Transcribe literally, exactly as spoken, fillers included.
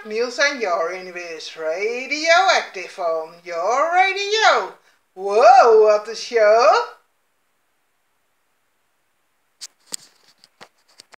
Niels en Jorin weer eens radioactive on your radio. Whoa, what a show!